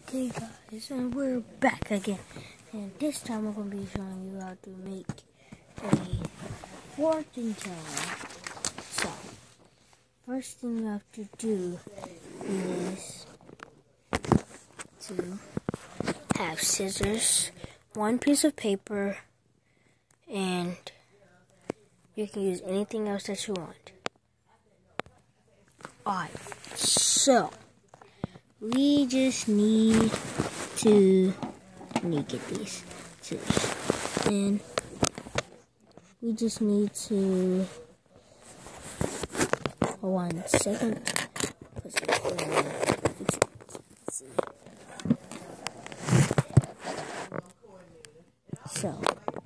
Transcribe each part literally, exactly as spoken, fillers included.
Hey guys, and we're back again, and this time we're going to be showing you how to make a fortune teller. So, first thing you have to do is to have scissors, one piece of paper, and you can use anything else that you want. Alright, so we just need to, let me get these scissors, and we just need to, hold one second, so,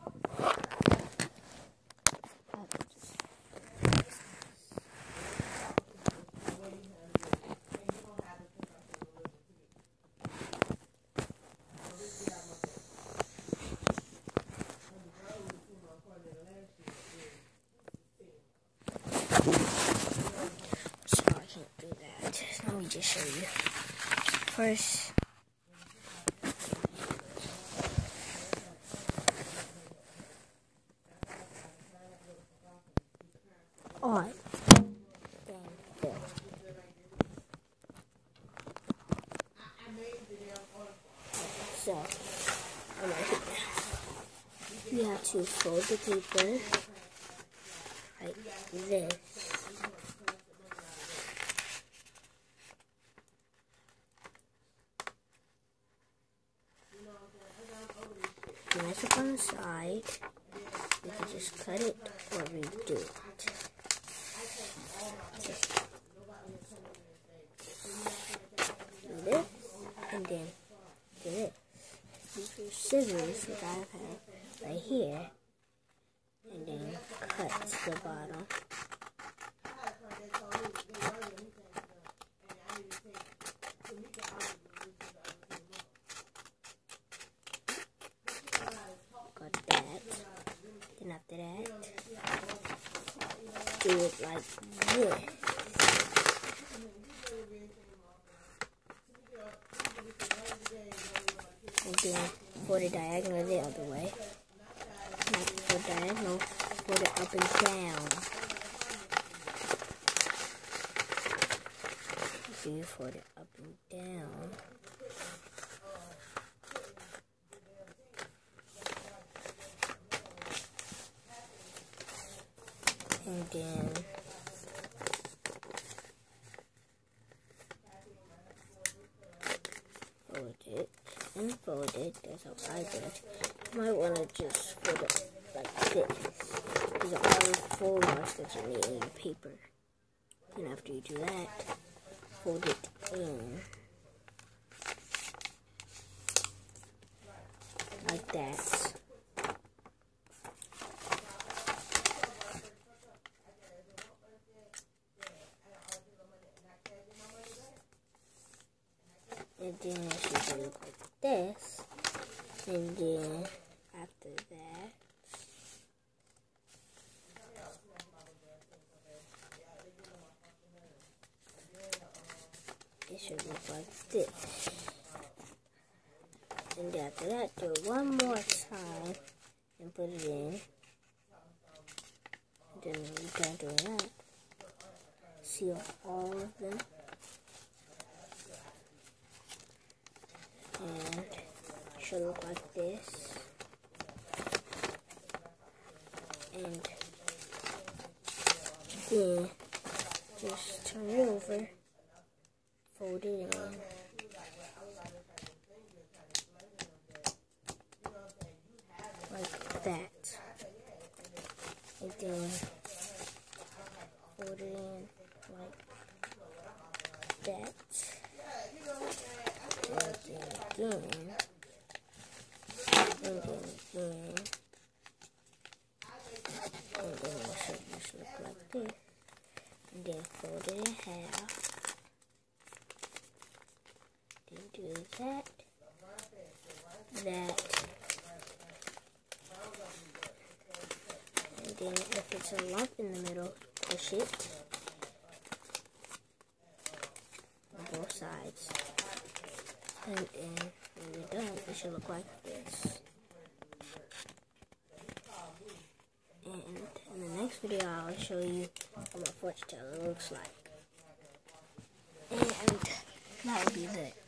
let me just show you. First, alright, then so, you have to fold the paper like this. Nice up on the side. You can just cut it or redo it. Just do this and then do this. Use your scissors, which I have right here, and then cut the bottom. Then after that, do it like this. And then fold it diagonal the other way. Not fold diagonal, fold it up and down. So you fold it up and down. And then fold it and fold it. That's how I did it. You might want to just fold it like this. These are all the fold marks that you need in your paper. Then after you do that, fold it in like that. And then it should look like this. And then after that, it should look like this. And after that, do it one more time and put it in. And then we're done doing that. Seal all of them. And it should look like this. And then just turn it over, fold it in, like that. And then fold it in like that. And then again, and then again, and then it should just look like this, and then fold it in half, then do that, that, and then if it's a lump in the middle, push it on both sides. And, and when you're done, it should look like this. And in the next video, I'll show you what my fortune teller looks like. And that will be the